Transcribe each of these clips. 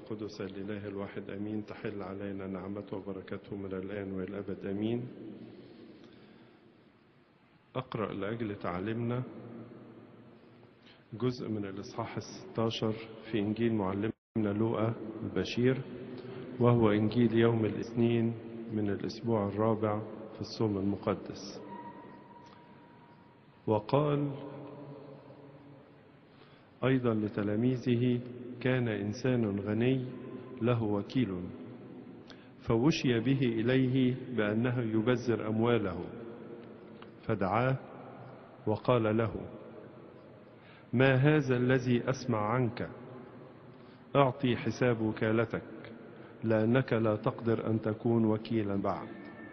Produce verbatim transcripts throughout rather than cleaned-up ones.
القدس الإله الواحد أمين. تحل علينا نعمته وبركته من الآن وإلى الأبد أمين. أقرأ لأجل تعلمنا جزء من الإصحاح الستاشر في إنجيل معلمنا لوقا البشير، وهو إنجيل يوم الاثنين من الأسبوع الرابع في الصوم المقدس. وقال أيضا لتلاميذه: كان إنسان غني له وكيل، فوشي به إليه بأنه يبذر أمواله، فدعاه وقال له: ما هذا الذي أسمع عنك؟ أعطي حساب وكالتك، لأنك لا تقدر أن تكون وكيلا بعد.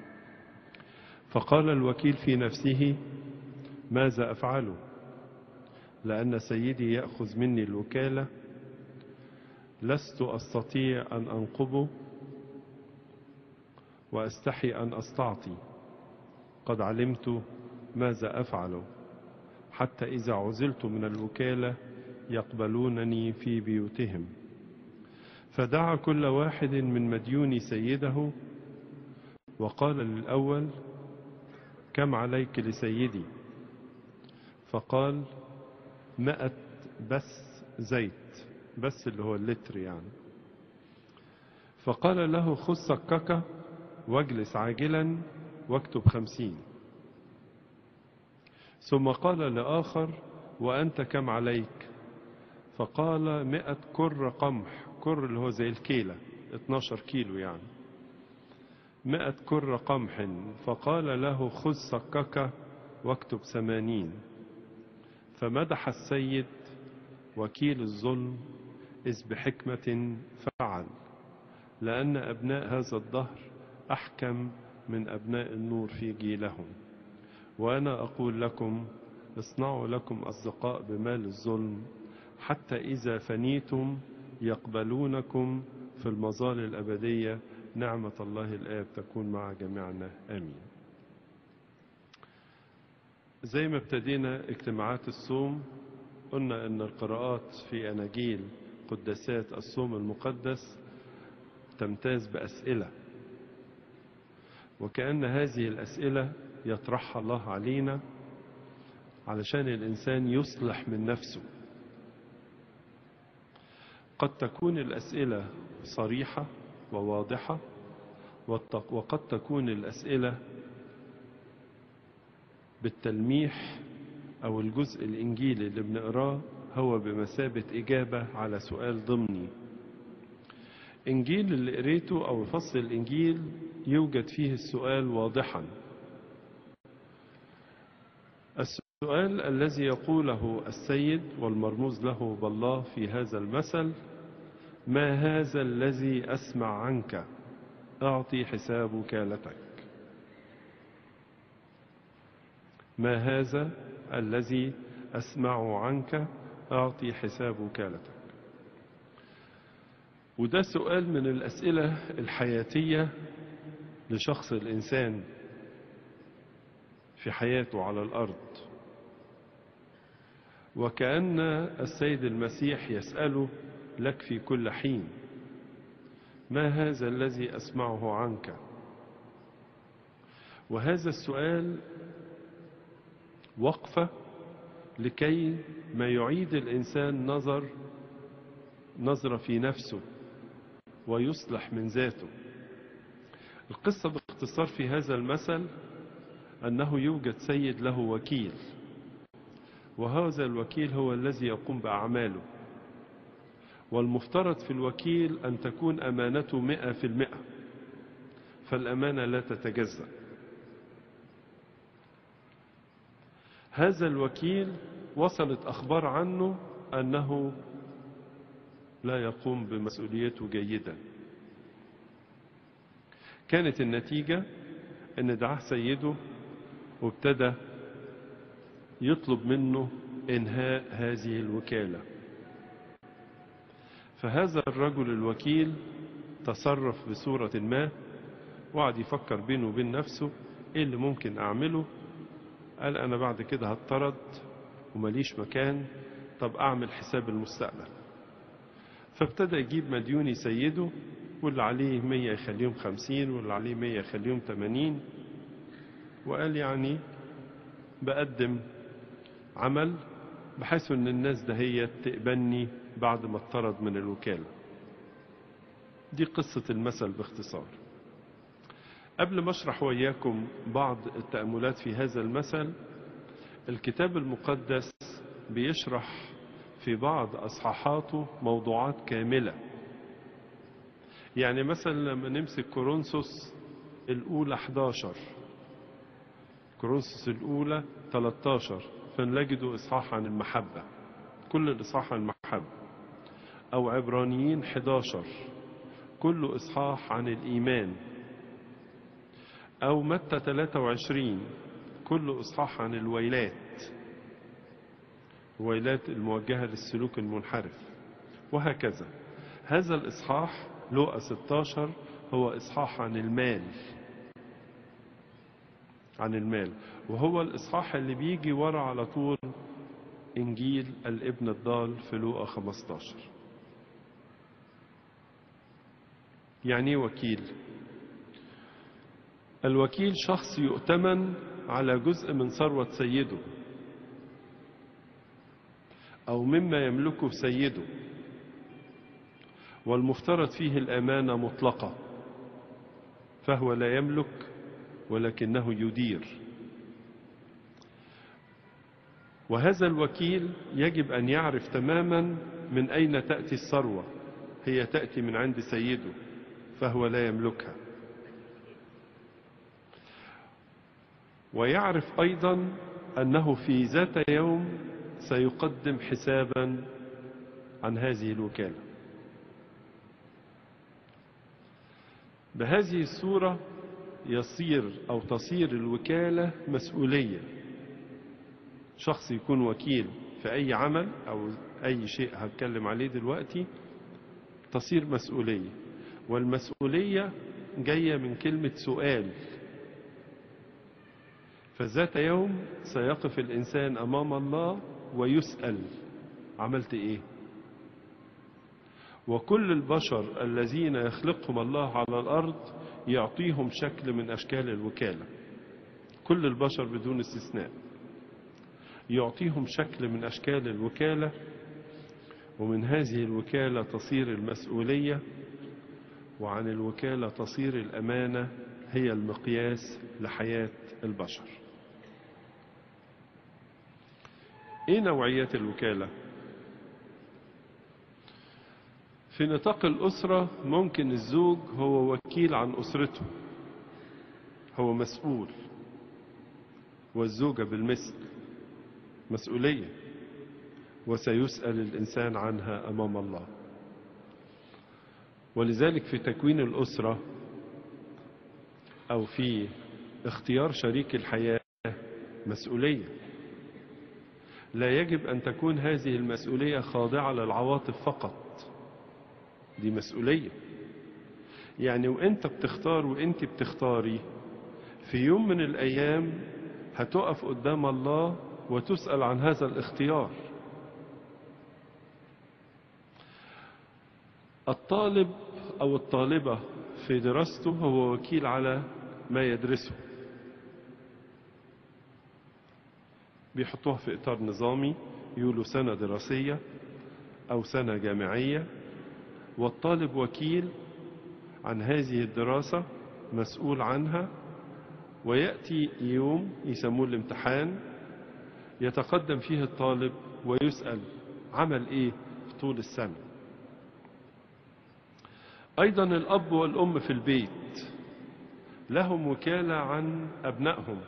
فقال الوكيل في نفسه: ماذا أفعله؟ لأن سيدي يأخذ مني الوكالة، لست أستطيع أن أنقبه وأستحي أن أستعطي. قد علمت ماذا أفعل، حتى إذا عزلت من الوكالة يقبلونني في بيوتهم. فدعا كل واحد من مديون سيده وقال للأول: كم عليك لسيدي؟ فقال: مئة بس زيت، بس اللي هو اللتر يعني. فقال له: خذ سكك واجلس عاجلا واكتب خمسين. ثم قال لآخر: وأنت كم عليك؟ فقال: مئة كر قمح، كر اللي هو زي الكيلة، اتناشر كيلو يعني، مئة كر قمح. فقال له: خذ سكك واكتب ثمانين. فمدح السيد وكيل الظلم إذ بحكمة فعل، لأن أبناء هذا الدهر أحكم من أبناء النور في جيلهم. وأنا أقول لكم: اصنعوا لكم أصدقاء بمال الظلم، حتى إذا فنيتم يقبلونكم في المظال الأبدية. نعمة الله الآب تكون مع جميعنا آمين. زي ما ابتدينا اجتماعات الصوم، قلنا أن القراءات في أناجيل قداسات الصوم المقدس تمتاز بأسئلة، وكأن هذه الأسئلة يطرحها الله علينا علشان الإنسان يصلح من نفسه. قد تكون الأسئلة صريحة وواضحة، وقد تكون الأسئلة بالتلميح، أو الجزء الإنجيلي اللي بنقراه هو بمثابة إجابة على سؤال ضمني. إنجيل اللي قريته أو فصل الإنجيل يوجد فيه السؤال واضحا. السؤال الذي يقوله السيد والمرموز له بالله في هذا المثل: ما هذا الذي أسمع عنك؟ أعطي حساب وكالتك. ما هذا الذي أسمع عنك؟ أعطي حساب وكالتك. وده سؤال من الأسئلة الحياتية لشخص الإنسان في حياته على الأرض، وكأن السيد المسيح يسأله لك في كل حين: ما هذا الذي أسمعه عنك؟ وهذا السؤال وقفة لكي ما يعيد الإنسان نظر نظرة في نفسه ويصلح من ذاته. القصة باختصار في هذا المثل أنه يوجد سيد له وكيل، وهذا الوكيل هو الذي يقوم بأعماله، والمفترض في الوكيل أن تكون أمانته مئة في المئة، فالأمانة لا تتجزأ. هذا الوكيل وصلت أخبار عنه أنه لا يقوم بمسؤوليته جيدا. كانت النتيجة أن دعاه سيده وابتدى يطلب منه إنهاء هذه الوكالة. فهذا الرجل الوكيل تصرف بصورة ما، وقعد يفكر بينه وبين نفسه: إيه اللي ممكن أعمله؟ قال: أنا بعد كده هتطرد ومليش مكان، طب أعمل حساب المستقبل. فابتدى يجيب مديون يسيده، واللي عليه مية يخليهم خمسين، واللي عليه مية يخليهم تمانين. وقال يعني بقدم عمل بحيث ان الناس دهيت تقبلني بعد ما اتطرد من الوكالة. دي قصة المثل باختصار. قبل ما اشرح وياكم بعض التأملات في هذا المثل، الكتاب المقدس بيشرح في بعض أصحاحاته موضوعات كاملة. يعني مثلا لما نمسك كورنثوس الأولى احداشر، كورنثوس الأولى تلتاشر، فنجده إصحاح عن المحبة، كل الإصحاح عن المحبة. أو عبرانيين احداشر، كل إصحاح عن الإيمان. أو متى تلاتة وعشرين، كل إصحاح عن الويلات، الويلات الموجهة للسلوك المنحرف، وهكذا. هذا الإصحاح لوقا ستاشر هو إصحاح عن المال، عن المال، وهو الإصحاح اللي بيجي ورا على طول إنجيل الابن الضال في لوقا خمستاشر. يعني وكيل. الوكيل شخص يؤتمن على جزء من ثروة سيده أو مما يملكه سيده، والمفترض فيه الأمانة مطلقة، فهو لا يملك ولكنه يدير. وهذا الوكيل يجب أن يعرف تماما من أين تأتي الثروة. هي تأتي من عند سيده، فهو لا يملكها. ويعرف أيضا أنه في ذات يوم سيقدم حسابا عن هذه الوكالة. بهذه الصورة يصير أو تصير الوكالة مسؤولية. شخص يكون وكيل في أي عمل أو أي شيء هتكلم عليه دلوقتي تصير مسؤولية، والمسؤولية جاية من كلمة سؤال. فذات يوم سيقف الإنسان أمام الله ويسأل عملت إيه؟ وكل البشر الذين يخلقهم الله على الأرض يعطيهم شكل من أشكال الوكالة. كل البشر بدون استثناء يعطيهم شكل من أشكال الوكالة، ومن هذه الوكالة تصير المسؤولية، وعن الوكالة تصير الأمانة هي المقياس لحياة البشر. إيه نوعية الوكالة؟ في نطاق الأسرة ممكن الزوج هو وكيل عن أسرته، هو مسؤول، والزوجة بالمثل مسؤولية، وسيسأل الإنسان عنها أمام الله. ولذلك في تكوين الأسرة أو في اختيار شريك الحياة مسؤولية. لا يجب أن تكون هذه المسؤولية خاضعة للعواطف فقط، دي مسؤولية. يعني وانت بتختار وانت بتختاري في يوم من الأيام هتقف قدام الله وتسأل عن هذا الاختيار. الطالب أو الطالبة في دراسته هو وكيل على ما يدرسه. بيحطوها في إطار نظامي، يقولوا سنة دراسية أو سنة جامعية، والطالب وكيل عن هذه الدراسة مسؤول عنها. ويأتي يوم يسموه الامتحان يتقدم فيه الطالب ويسأل عمل ايه طول السنة. ايضا الاب والام في البيت لهم وكالة عن ابنائهم،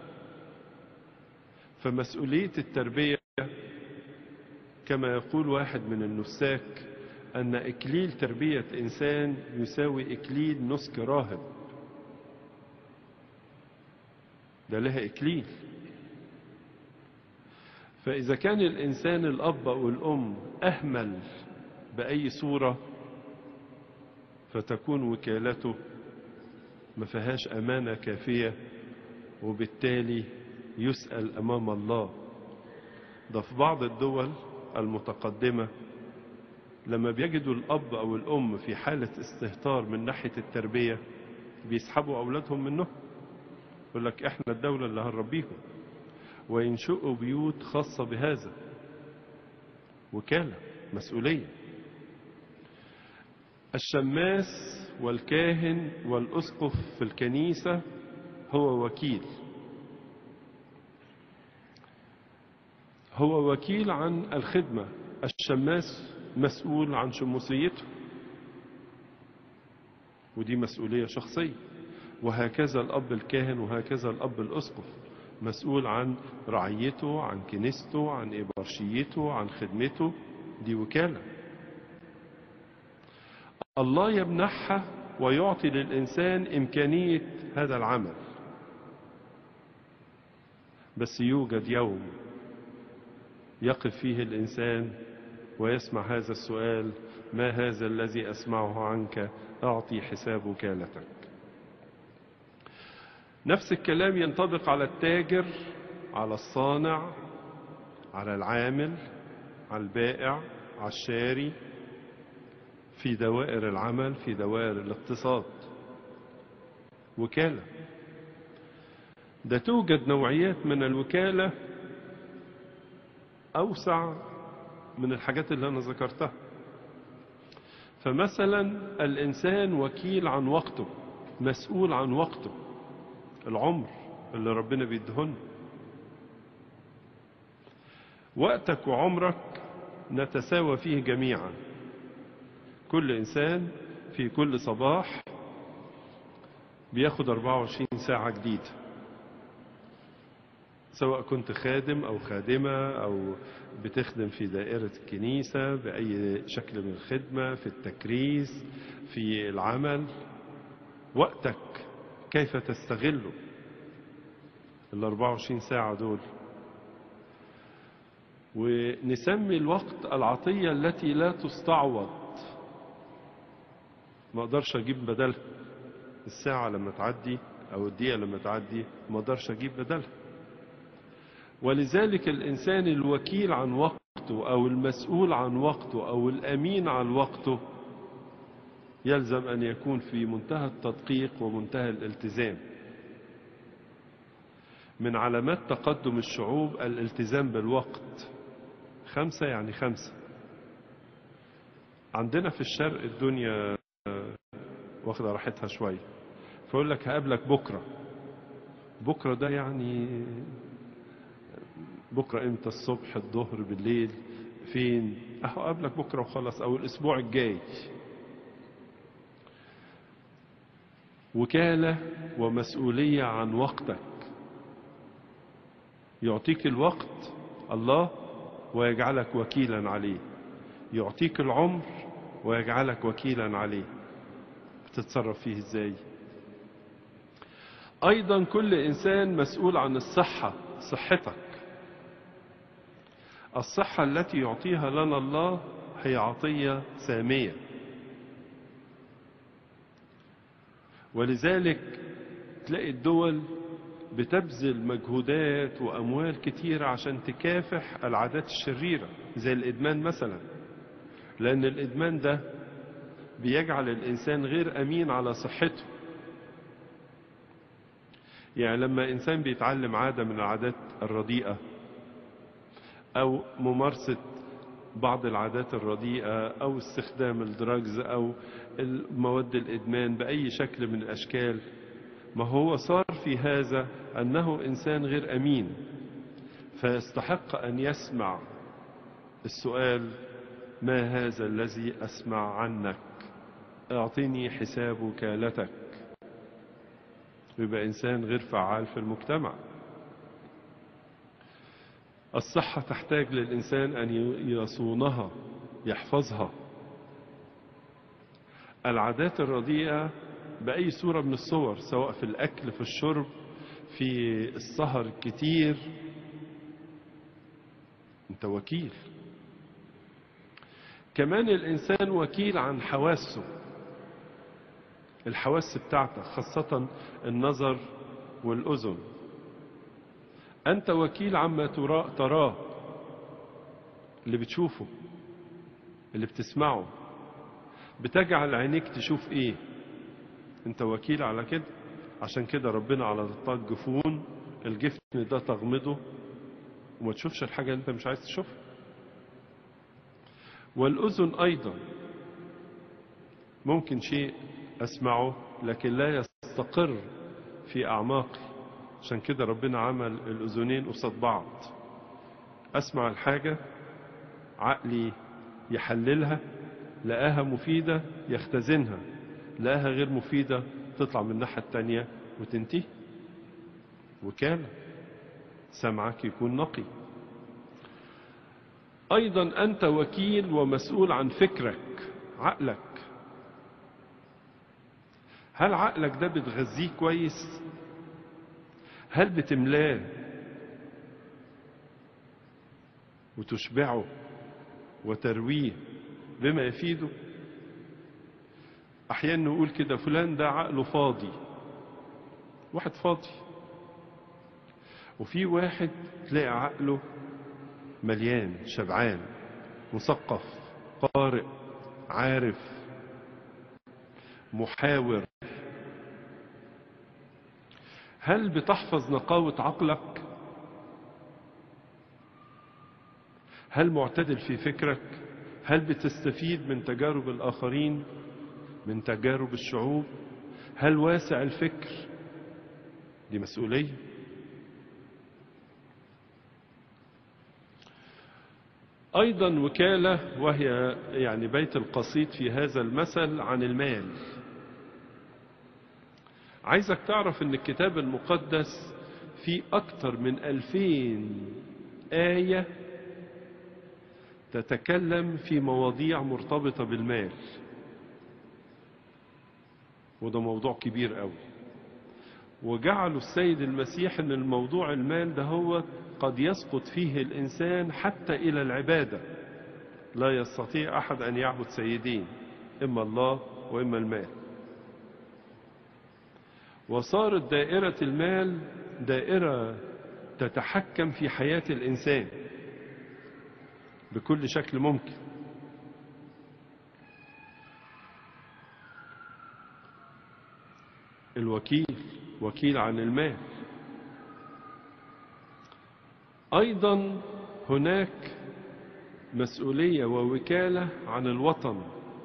فمسؤولية التربية كما يقول واحد من النساك أن إكليل تربية إنسان يساوي إكليل نسك راهب. ده لها إكليل. فإذا كان الإنسان الأب أو الأم أهمل بأي صورة فتكون وكالته ما فيهاش أمانة كافية، وبالتالي يسأل أمام الله. ده في بعض الدول المتقدمة لما بيجدوا الأب أو الأم في حالة استهتار من ناحية التربية بيسحبوا أولادهم منه، يقول لك إحنا الدولة اللي هنربيهم، وينشئوا بيوت خاصة بهذا. وكالة، مسؤولية. الشماس والكاهن والأسقف في الكنيسة هو وكيل، هو وكيل عن الخدمة. الشماس مسؤول عن شموسيته، ودي مسؤولية شخصية. وهكذا الأب الكاهن، وهكذا الأب الأسقف مسؤول عن رعيته، عن كنيسته، عن إبرشيته، عن خدمته. دي وكالة الله يمنحها ويعطي للإنسان إمكانية هذا العمل. بس يوجد يوم يقف فيه الإنسان ويسمع هذا السؤال: ما هذا الذي أسمعه عنك؟ أعطي حساب وكالتك. نفس الكلام ينطبق على التاجر، على الصانع، على العامل، على البائع، على الشاري، في دوائر العمل، في دوائر الاقتصاد. وكالة. ده توجد نوعيات من الوكالة أوسع من الحاجات اللي أنا ذكرتها. فمثلا الإنسان وكيل عن وقته، مسؤول عن وقته، العمر اللي ربنا بيدهن. وقتك وعمرك نتساوى فيه جميعا. كل إنسان في كل صباح بياخد أربعة وعشرين ساعة جديدة، سواء كنت خادم أو خادمة أو بتخدم في دائرة الكنيسة بأي شكل من الخدمة، في التكريس، في العمل. وقتك كيف تستغله ال أربعة وعشرين ساعة دول؟ ونسمي الوقت العطية التي لا تستعوض. ما اقدرش اجيب بدلها. الساعة لما تعدي او الدقيقة لما تعدي ما اقدرش اجيب بدلها. ولذلك الانسان الوكيل عن وقته او المسؤول عن وقته او الامين عن وقته يلزم ان يكون في منتهى التدقيق ومنتهى الالتزام. من علامات تقدم الشعوب الالتزام بالوقت. خمسة يعني خمسة. عندنا في الشرق الدنيا واخدة راحتها شوية، فأقول لك هقابلك بكرة. بكرة ده يعني بكرة امتى؟ الصبح، الظهر، بالليل، فين؟ اهو قابلك بكرة وخلاص، او الاسبوع الجاي. وكالة ومسؤولية عن وقتك. يعطيك الوقت الله ويجعلك وكيلا عليه، يعطيك العمر ويجعلك وكيلا عليه. بتتصرف فيه ازاي؟ ايضا كل انسان مسؤول عن الصحة، صحتك. الصحة التي يعطيها لنا الله هي عطية سامية، ولذلك تلاقي الدول بتبذل مجهودات وأموال كتيرة عشان تكافح العادات الشريرة زي الإدمان مثلا، لأن الإدمان ده بيجعل الإنسان غير أمين على صحته. يعني لما إنسان بيتعلم عادة من العادات الرديئة أو ممارسة بعض العادات الرديئة أو استخدام الدراجز أو المواد الإدمان بأي شكل من الأشكال، ما هو صار في هذا أنه إنسان غير أمين، فيستحق أن يسمع السؤال: ما هذا الذي أسمع عنك؟ أعطني حساب وكالتك. يبقى إنسان غير فعال في المجتمع. الصحة تحتاج للإنسان أن يصونها، يحفظها. العادات الرديئة بأي صورة من الصور، سواء في الأكل، في الشرب، في السهر الكتير، أنت وكيل. كمان الإنسان وكيل عن حواسه، الحواس بتاعته، خاصة النظر والأذن. أنت وكيل عما تراه، اللي بتشوفه. اللي بتسمعه، بتجعل عينيك تشوف ايه؟ انت وكيل على كده. عشان كده ربنا على الطاق جفون، الجفن ده تغمضه وما تشوفش الحاجة اللي انت مش عايز تشوفها. والأذن أيضا ممكن شيء أسمعه لكن لا يستقر في أعماقي. عشان كده ربنا عمل الأذنين قصاد بعض. أسمع الحاجة، عقلي يحللها، لقاها مفيدة يختزنها، لقاها غير مفيدة تطلع من الناحية التانية وتنتهي. وكالة. سمعك يكون نقي. أيضا أنت وكيل ومسؤول عن فكرك، عقلك. هل عقلك ده بتغذيه كويس؟ هل بتملاه وتشبعه وترويه بما يفيده؟ أحيانا نقول كده فلان ده عقله فاضي، واحد فاضي. وفي واحد تلاقي عقله مليان شبعان، مثقف، قارئ، عارف، محاور. هل بتحفظ نقاوة عقلك؟ هل معتدل في فكرك؟ هل بتستفيد من تجارب الآخرين، من تجارب الشعوب؟ هل واسع الفكر؟ دي مسؤولية. أيضا وكالة، وهي يعني بيت القصيد في هذا المثل عن المال. عايزك تعرف ان الكتاب المقدس فيه أكثر من ألفين آية تتكلم في مواضيع مرتبطة بالمال. وده موضوع كبير قوي. وجعلوا السيد المسيح ان الموضوع المال ده هو قد يسقط فيه الإنسان حتى إلى العبادة. لا يستطيع أحد أن يعبد سيدين، إما الله وإما المال. وصارت دائرة المال دائرة تتحكم في حياة الإنسان بكل شكل ممكن. الوكيل وكيل عن المال. أيضا هناك مسؤولية ووكالة عن الوطن.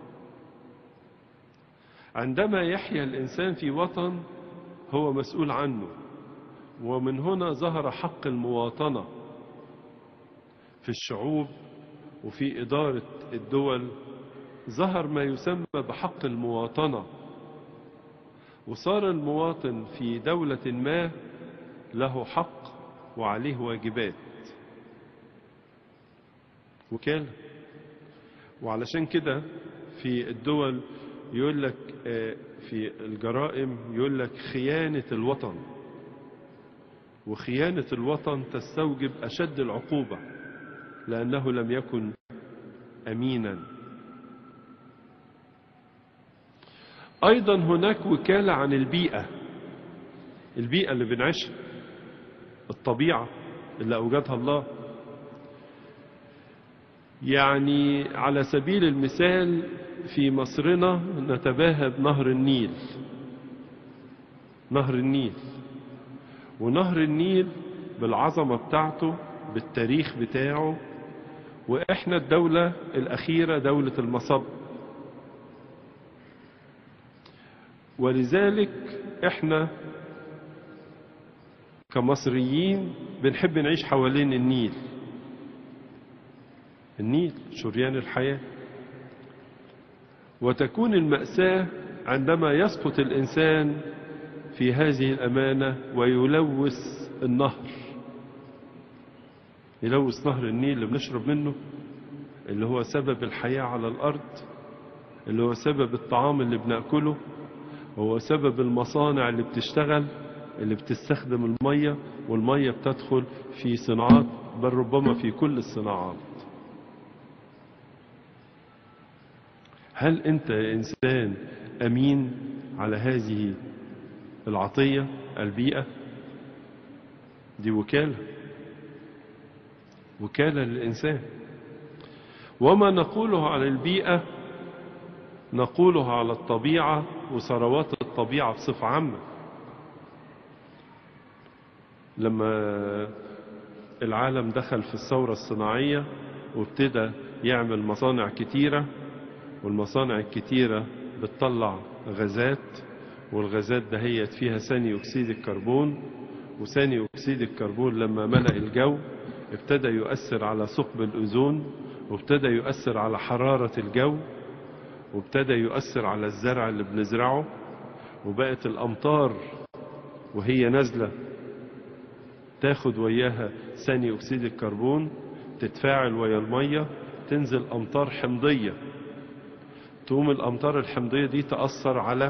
عندما يحيا الإنسان في وطن هو مسؤول عنه. ومن هنا ظهر حق المواطنة في الشعوب وفي إدارة الدول. ظهر ما يسمى بحق المواطنة. وصار المواطن في دولة ما له حق وعليه واجبات. وكالة. وعلشان كده في الدول يقول لك في الجرائم يقول لك خيانة الوطن. وخيانة الوطن تستوجب أشد العقوبة لأنه لم يكن أمينا. أيضا هناك وكالة عن البيئة. البيئة اللي بنعيشها، الطبيعة اللي أوجدها الله. يعني على سبيل المثال في مصرنا نتباهى بنهر النيل. نهر النيل ونهر النيل بالعظمة بتاعته، بالتاريخ بتاعه. وإحنا الدولة الأخيرة دولة المصب. ولذلك إحنا كمصريين بنحب نعيش حوالين النيل. النيل شريان الحياة. وتكون المأساة عندما يسقط الإنسان في هذه الأمانة ويلوث النهر. يلوث نهر النيل اللي بنشرب منه، اللي هو سبب الحياة على الأرض، اللي هو سبب الطعام اللي بنأكله، هو سبب المصانع اللي بتشتغل، اللي بتستخدم المية، والمية بتدخل في صناعات، بل ربما في كل الصناعات. هل أنت إنسان أمين على هذه العطية البيئة؟ دي وكالة. وكالة للإنسان. وما نقوله عن البيئة نقوله على الطبيعة وثروات الطبيعة بصفة عامة. لما العالم دخل في الثورة الصناعية وابتدى يعمل مصانع كتيرة، والمصانع الكتيرة بتطلع غازات، والغازات دهيت فيها ثاني أكسيد الكربون، وثاني أكسيد الكربون لما ملأ الجو ابتدى يؤثر على ثقب الأوزون، وابتدى يؤثر على حرارة الجو، وابتدى يؤثر على الزرع اللي بنزرعه، وبقت الأمطار وهي نازلة تاخد وياها ثاني أكسيد الكربون، تتفاعل ويا المية، تنزل أمطار حمضية، تقوم الأمطار الحمضية دي تأثر على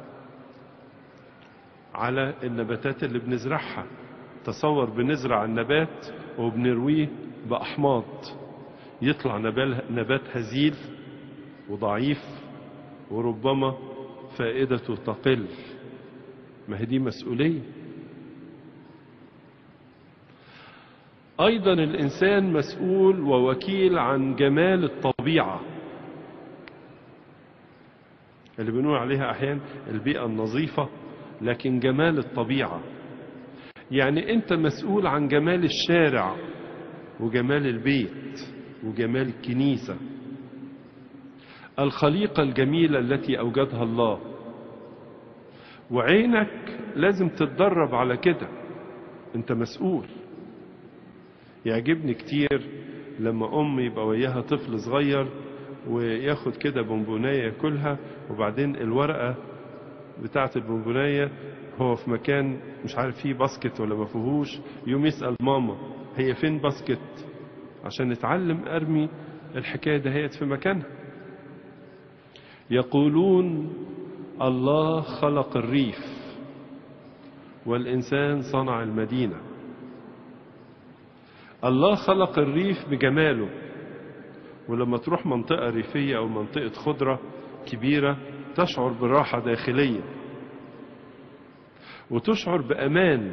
على النباتات اللي بنزرعها. تصور بنزرع النبات وبنرويه بأحماض، يطلع نبات هزيل وضعيف، وربما فائدته تقل. ما هي دي مسؤولية. أيضا الإنسان مسؤول ووكيل عن جمال الطبيعة اللي بنقول عليها أحيانا البيئة النظيفة، لكن جمال الطبيعة يعني أنت مسؤول عن جمال الشارع وجمال البيت وجمال الكنيسة، الخليقة الجميلة التي أوجدها الله، وعينك لازم تتدرب على كده. أنت مسؤول. يعجبني كتير لما أم يبقى وياها طفل صغير وياخد كده بونبوناية ياكلها، وبعدين الورقة بتاعة البونبوناية هو في مكان مش عارف فيه باسكت ولا ما فيهوش، يوم يسأل ماما هي فين باسكت، عشان نتعلم أرمي الحكاية دهيت في مكانها. يقولون الله خلق الريف والإنسان صنع المدينة. الله خلق الريف بجماله، ولما تروح منطقة ريفية أو منطقة خضرة كبيرة تشعر براحة داخلية وتشعر بأمان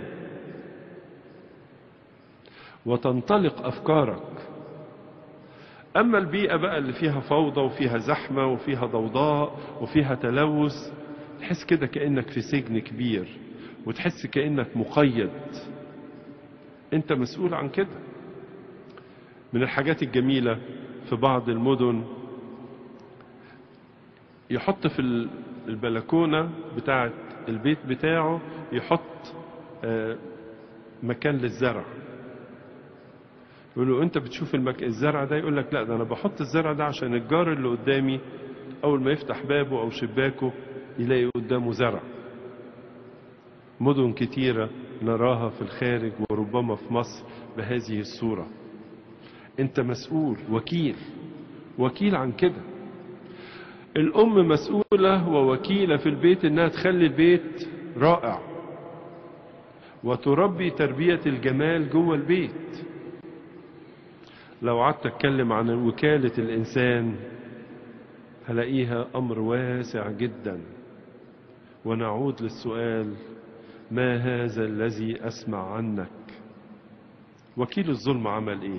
وتنطلق أفكارك. أما البيئة بقى اللي فيها فوضى وفيها زحمة وفيها ضوضاء وفيها تلوث، تحس كده كأنك في سجن كبير وتحس كأنك مقيد. أنت مسؤول عن كده. من الحاجات الجميلة في بعض المدن يحط في البلكونة بتاعة البيت بتاعه يحط مكان للزرع. يقول له أنت بتشوف المك... الزرع ده؟ يقول لك لا، ده أنا بحط الزرع ده عشان الجار اللي قدامي أول ما يفتح بابه أو شباكه يلاقي قدامه زرع. مدن كتيرة نراها في الخارج وربما في مصر بهذه الصورة. أنت مسؤول، وكيل وكيل عن كده. الأم مسؤولة ووكيلة في البيت إنها تخلي البيت رائع وتربي تربية الجمال جوه البيت. لو قعدت أتكلم عن وكالة الإنسان هلاقيها أمر واسع جدا. ونعود للسؤال: ما هذا الذي أسمع عنك؟ وكيل الظلم عمل إيه؟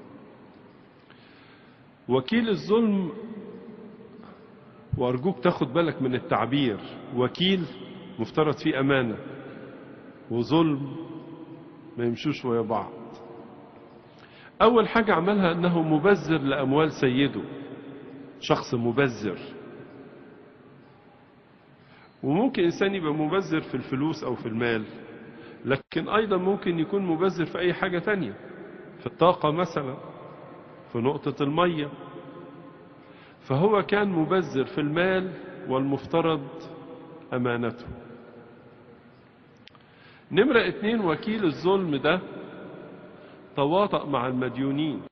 وكيل الظلم، وأرجوك تاخد بالك من التعبير، وكيل مفترض فيه أمانة، وظلم ما يمشوش ويا بعض. أول حاجة عملها أنه مبذر لأموال سيده، شخص مبذر. وممكن إنسان يبقى مبذر في الفلوس أو في المال، لكن أيضا ممكن يكون مبذر في أي حاجة تانية، في الطاقة مثلا، في نقطة المية. فهو كان مبذر في المال والمفترض أمانته. نمرة اتنين، وكيل الظلم ده تواطأ مع المديونين.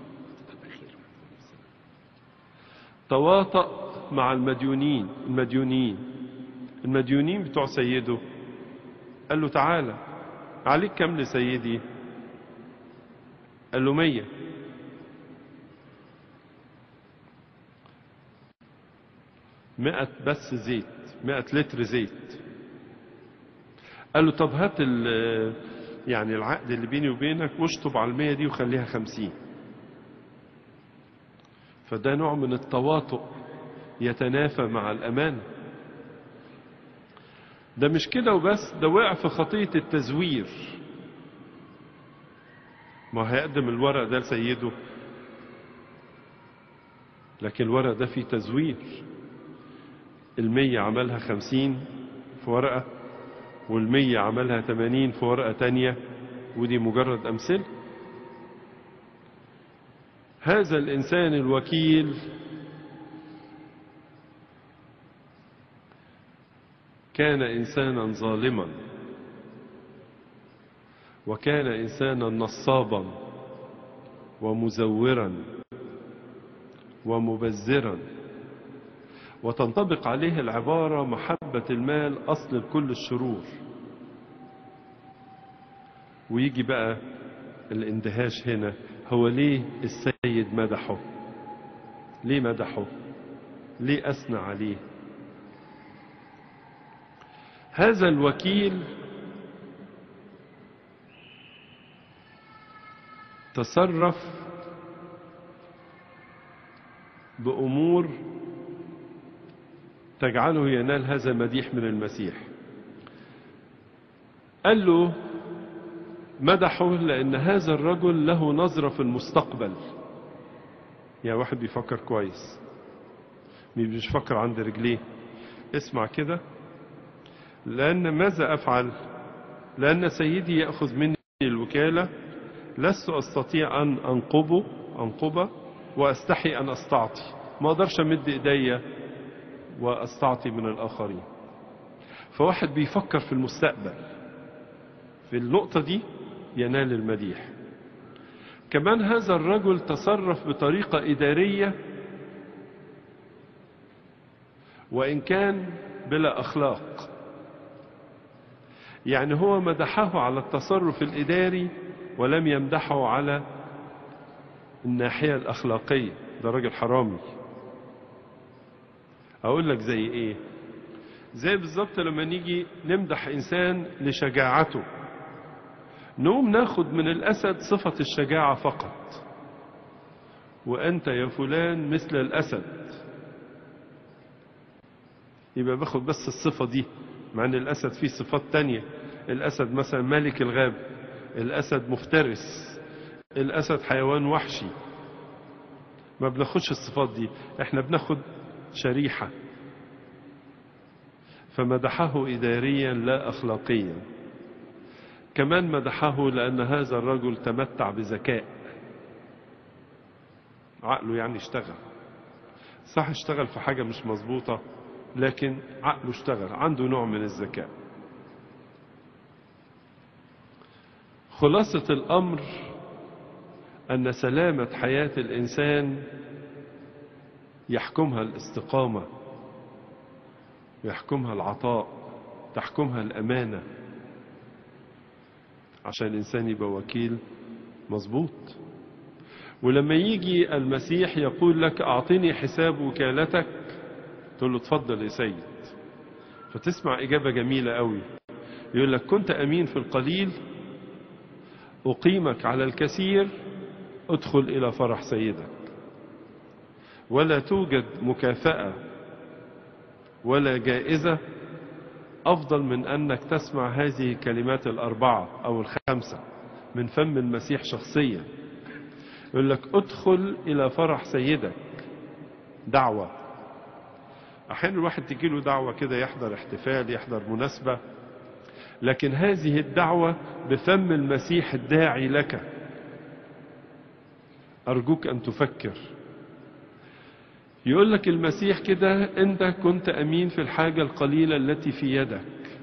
تواطأ مع المديونين المديونين المديونين بتوع سيده. قال له تعالى، عليك كم لسيدي؟ قال له مية. مئة بس زيت، مئة لتر زيت. قال له طب هات يعني العقد اللي بيني وبينك واشطب على المية دي وخليها خمسين. فده نوع من التواطؤ يتنافى مع الأمانة. ده مش كده وبس، ده وقع في خطية التزوير. ما هيقدم الورق ده لسيده، لكن الورق ده فيه تزوير. المية عملها خمسين في ورقة، والمية عملها تمانين في ورقة تانية، ودي مجرد أمثلة. هذا الإنسان الوكيل كان إنسانا ظالما، وكان إنسانا نصابا ومزورا ومبذرا، وتنطبق عليه العبارة محبة المال أصل كل الشرور. ويجي بقى الاندهاش هنا، هو ليه السيد مدحه؟ ليه مدحه؟ ليه أثنى عليه؟ هذا الوكيل تصرف بأمور تجعله ينال هذا المديح من المسيح. قال له مدحه لأن هذا الرجل له نظرة في المستقبل. يعني واحد بيفكر كويس، مش بيفكر عند رجليه. اسمع كده، لأن ماذا أفعل؟ لأن سيدي يأخذ مني الوكالة، لست أستطيع أن أنقبه أنقبه وأستحي أن أستعطي. ما أقدرش أمد إيديا وأستعطي من الآخرين. فواحد بيفكر في المستقبل، في النقطة دي ينال المديح. كمان هذا الرجل تصرف بطريقة إدارية وإن كان بلا أخلاق. يعني هو مدحه على التصرف الإداري ولم يمدحه على الناحية الأخلاقية. ده راجل حرامي. أقول لك زي إيه؟ زي بالظبط لما نيجي نمدح إنسان لشجاعته، نقوم ناخد من الأسد صفة الشجاعة فقط، وأنت يا فلان مثل الأسد. يبقى باخد بس الصفة دي، مع أن الأسد فيه صفات تانية. الأسد مثلا ملك الغاب، الأسد مفترس، الأسد حيوان وحشي. ما بناخدش الصفات دي، احنا بناخد شريحة. فمدحه إداريا لا أخلاقيا. كمان مدحه لأن هذا الرجل تمتع بذكاء. عقله يعني اشتغل، صح اشتغل في حاجة مش مظبوطة، لكن عقله اشتغل، عنده نوع من الذكاء. خلاصة الأمر أن سلامة حياة الإنسان يحكمها الاستقامة، يحكمها العطاء، تحكمها الأمانة، عشان الإنسان يبقى وكيل مظبوط. ولما يجي المسيح يقول لك أعطني حساب وكالتك، تقول له اتفضل يا سيد. فتسمع إجابة جميلة قوي، يقول لك كنت أمين في القليل، أقيمك على الكثير، ادخل إلى فرح سيدك. ولا توجد مكافأة ولا جائزة أفضل من أنك تسمع هذه الكلمات الأربعة أو الخمسة من فم المسيح شخصيا. يقول لك ادخل إلى فرح سيدك. دعوة. أحيانا الواحد تجي له دعوة كده، يحضر احتفال، يحضر مناسبة، لكن هذه الدعوة بفم المسيح الداعي لك. أرجوك أن تفكر. يقول لك المسيح كده، أنت كنت أمين في الحاجة القليلة التي في يدك،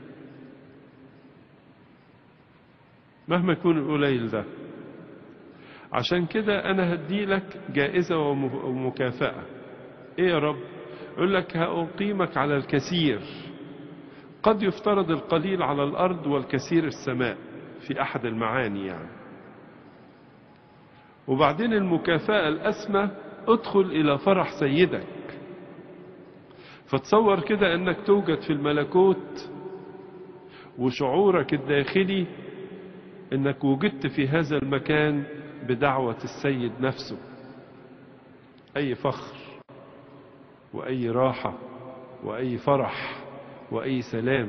مهما يكون القليل ده، عشان كده أنا هدي لك جائزة ومكافأة. إيه يا رب؟ يقول لك هأقيمك على الكثير. قد يفترض القليل على الأرض والكثير السماء في أحد المعاني يعني. وبعدين المكافأة الأسمى، ادخل إلى فرح سيدك. فتصور كده أنك توجد في الملكوت، وشعورك الداخلي أنك وجدت في هذا المكان بدعوة السيد نفسه. أي فخر وأي راحة وأي فرح وأي سلام.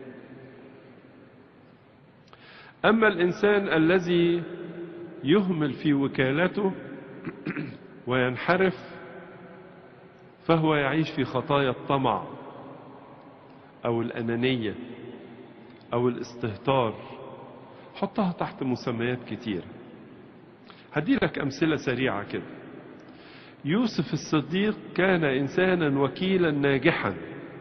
أما الإنسان الذي يهمل في وكالته وينحرف فهو يعيش في خطايا الطمع أو الأنانية أو الاستهتار، حطها تحت مسميات كتيرة. هدي لك أمثلة سريعة كده. يوسف الصديق كان إنسانا وكيلا ناجحا،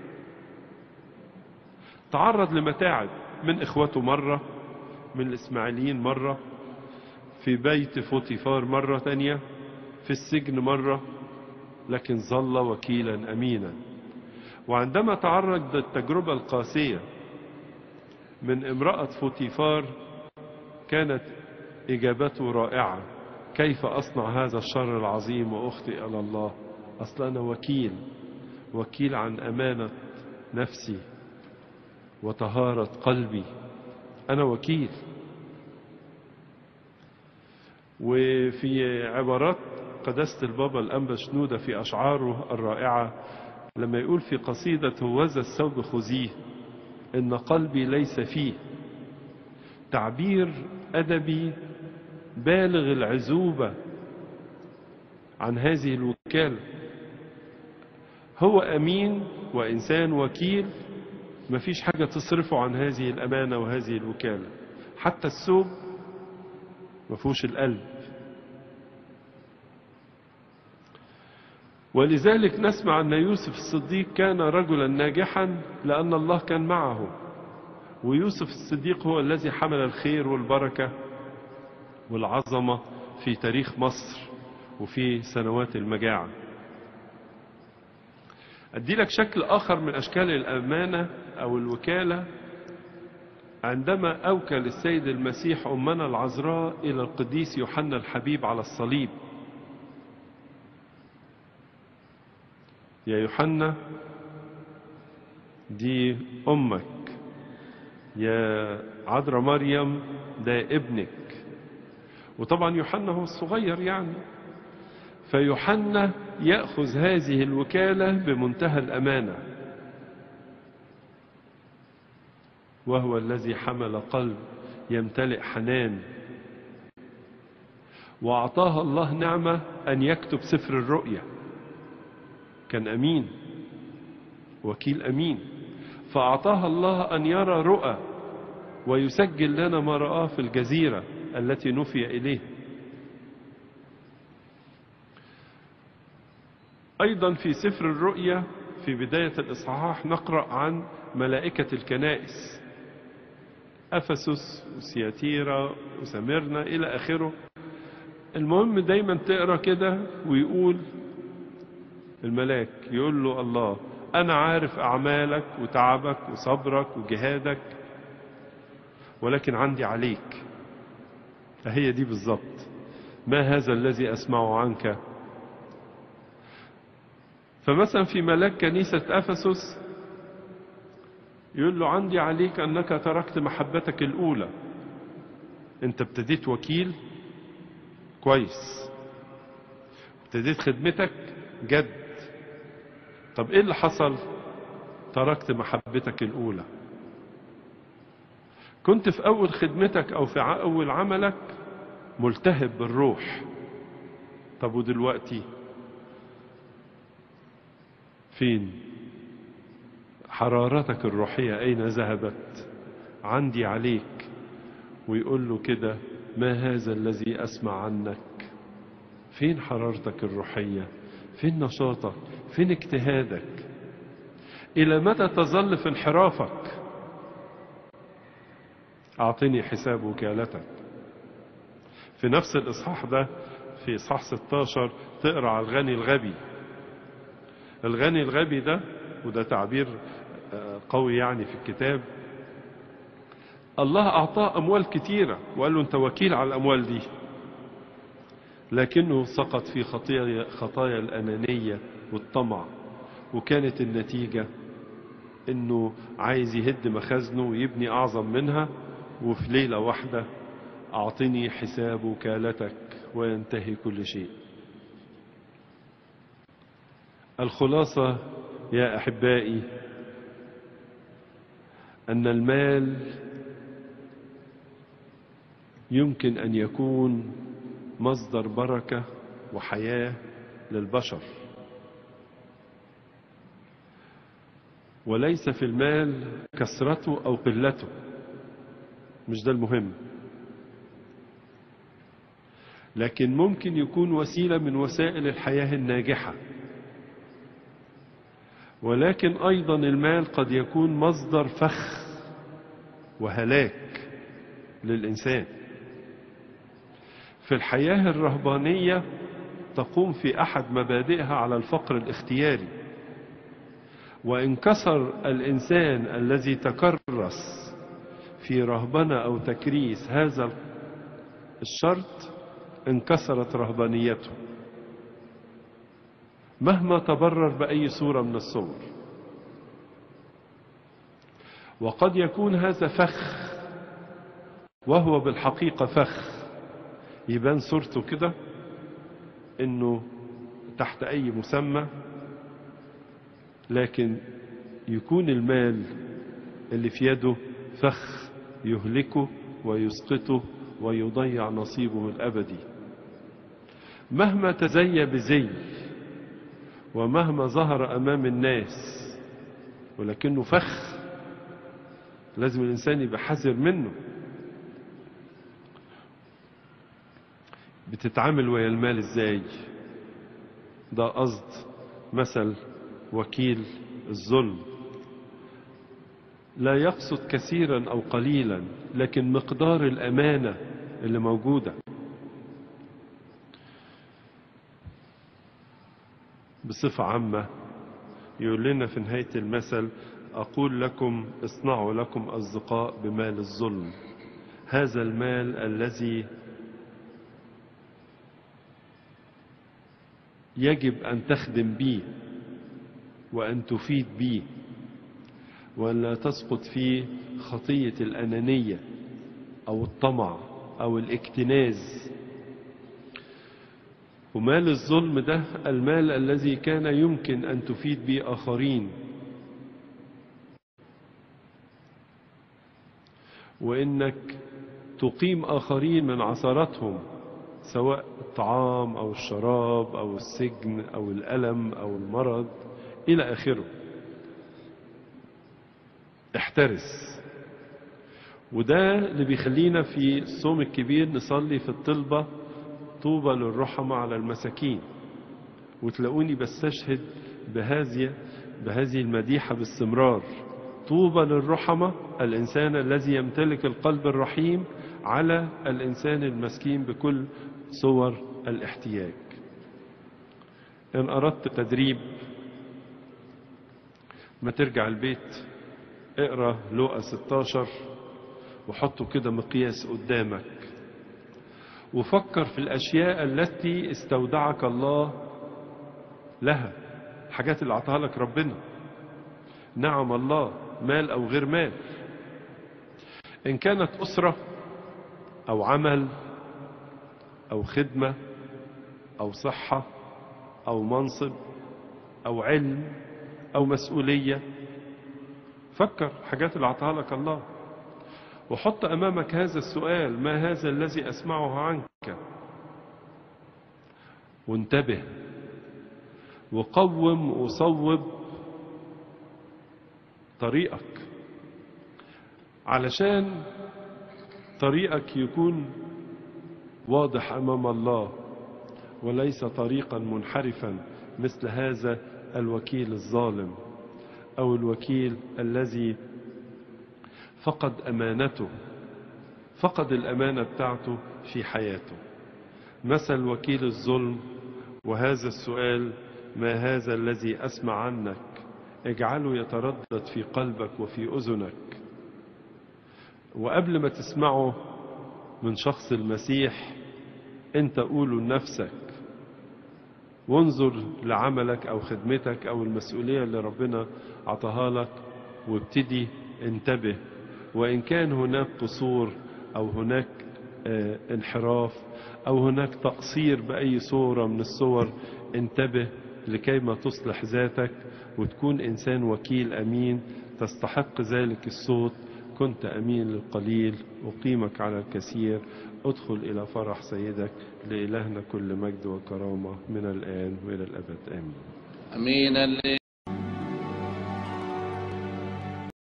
تعرض لمتاعب من إخوته مرة، من الإسماعيليين مرة، في بيت فوطيفار مرة تانية، في السجن مرة، لكن ظل وكيلا أمينا. وعندما تعرض للتجربة القاسية من امرأة فوطيفار كانت إجابته رائعة: كيف أصنع هذا الشر العظيم وأخطئ إلى الله؟ أصلا أنا وكيل، وكيل عن أمانة نفسي وطهارة قلبي، أنا وكيل. وفي عبارات قداسة البابا الأنبا شنودة في أشعاره الرائعة لما يقول في قصيدة هوذا الثوب خذيه إن قلبي ليس فيه، تعبير أدبي بالغ العزوبة عن هذه الوكالة. هو أمين وإنسان وكيل، مفيش حاجة تصرفه عن هذه الأمانة وهذه الوكالة، حتى الثوب مفهوش القلب. ولذلك نسمع أن يوسف الصديق كان رجلا ناجحا لأن الله كان معه، ويوسف الصديق هو الذي حمل الخير والبركة والعظمة في تاريخ مصر وفي سنوات المجاعة. أدي لك شكل آخر من أشكال الأمانة أو الوكالة عندما أوكل السيد المسيح أمنا العذراء إلى القديس يوحنا الحبيب على الصليب. يا يوحنا دي أمك، يا عذراء مريم ده ابنك. وطبعا يوحنا هو الصغير يعني، فيوحنا يأخذ هذه الوكالة بمنتهى الأمانة، وهو الذي حمل قلب يمتلئ حنان، وأعطاها الله نعمة أن يكتب سفر الرؤيا. كان أمين، وكيل أمين، فأعطاها الله أن يرى رؤى ويسجل لنا ما رآه في الجزيرة التي نفي إليه. أيضا في سفر الرؤيا في بداية الإصحاح نقرأ عن ملائكة الكنائس، أفسس وسياتيرا وسميرنا إلى آخره. المهم دايما تقرأ كده ويقول الملاك، يقول له الله أنا عارف أعمالك وتعبك وصبرك وجهادك، ولكن عندي عليك. فهي دي بالضبط ما هذا الذي أسمعه عنك. فمثلا في ملاك كنيسة أفسس يقول له عندي عليك أنك تركت محبتك الأولى. أنت ابتديت وكيل كويس، ابتديت خدمتك جد، طب إيه اللي حصل؟ تركت محبتك الأولى. كنت في أول خدمتك أو في أول عملك ملتهب بالروح، طب ودلوقتي فين حرارتك الروحية؟ أين ذهبت؟ عندي عليك. ويقول له كده ما هذا الذي أسمع عنك؟ فين حرارتك الروحية؟ فين نشاطك؟ فين اجتهادك؟ إلى متى تظل في انحرافك؟ أعطني حساب وكالتك. في نفس الإصحاح ده في إصحاح ستة عشر تقرأ على الغني الغبي. الغني الغبي ده، وده تعبير قوي يعني في الكتاب، الله أعطاه أموال كتيرة وقال له أنت وكيل على الأموال دي، لكنه سقط في خطايا خطايا الأنانية والطمع، وكانت النتيجة أنه عايز يهد مخازنه ويبني أعظم منها، وفي ليلة واحدة أعطني حساب وكالتك وينتهي كل شيء. الخلاصة يا أحبائي أن المال يمكن أن يكون مصدر بركة وحياة للبشر، وليس في المال كثرته أو قلته، مش ده المهم، لكن ممكن يكون وسيلة من وسائل الحياة الناجحة. ولكن أيضا المال قد يكون مصدر فخ وهلاك للإنسان. في الحياة الرهبانية تقوم في أحد مبادئها على الفقر الاختياري، وإن كسر الإنسان الذي تكرس في رهبنة أو تكريس هذا الشرط انكسرت رهبانيته مهما تبرر بأي صورة من الصور. وقد يكون هذا فخ وهو بالحقيقة فخ، يبان صورته كده انه تحت اي مسمى، لكن يكون المال اللي في يده فخ يهلكه ويسقطه ويضيع نصيبه الابدي. مهما تزي بزي ومهما ظهر امام الناس ولكنه فخ، لازم الانسان يبقى حذر منه. بتتعامل ويا المال ازاي؟ ده قصد مثل وكيل الظلم، لا يقصد كثيرا او قليلا، لكن مقدار الامانة اللي موجودة. بصفة عامة يقول لنا في نهاية المثل: أقول لكم اصنعوا لكم أصدقاء بمال الظلم. هذا المال الذي يجب أن تخدم به وأن تفيد به، وأن لا تسقط فيه خطية الأنانية أو الطمع أو الاكتناز. ومال الظلم ده المال الذي كان يمكن أن تفيد به آخرين، وإنك تقيم آخرين من عثراتهم، سواء الطعام أو الشراب أو السجن أو الألم أو المرض إلى آخره. احترس. وده اللي بيخلينا في الصوم الكبير نصلي في الطلبة: طوبى للرحمة على المساكين. وتلاقوني بستشهد بهذه بهذه المديحة باستمرار: طوبى للرحمة، الإنسان الذي يمتلك القلب الرحيم على الإنسان المسكين بكل صور الاحتياج. إن أردت تدريب، ما ترجع البيت اقرأ لوقا ستاشر وحطه كده مقياس قدامك، وفكر في الأشياء التي استودعك الله لها، الحاجات اللي أعطاها لك ربنا، نعم الله، مال أو غير مال، إن كانت أسرة أو عمل أو خدمة أو صحة أو منصب أو علم أو مسؤولية. فكر حاجات اللي أعطاها لك الله، وحط أمامك هذا السؤال: ما هذا الذي أسمعه عنك؟ وانتبه وقوم وصوب طريقك، علشان طريقك يكون واضح أمام الله، وليس طريقا منحرفا مثل هذا الوكيل الظالم أو الوكيل الذي فقد أمانته، فقد الأمانة بتاعته في حياته. مثل وكيل الظلم وهذا السؤال: ما هذا الذي أسمع عنك؟ اجعله يتردد في قلبك وفي أذنك، وقبل ما تسمعه من شخص المسيح انت قوله لنفسك، وانظر لعملك أو خدمتك أو المسؤولية اللي ربنا عطاها لك، وابتدي انتبه. وإن كان هناك قصور أو هناك انحراف أو هناك تقصير بأي صورة من الصور، انتبه لكي ما تصلح ذاتك وتكون إنسان وكيل أمين تستحق ذلك الصوت. كنت أمين للقليل أقيمك على الكثير، ادخل إلى فرح سيدك. لإلهنا كل مجد وكرامة من الآن وإلى الأبد آمين. أمين.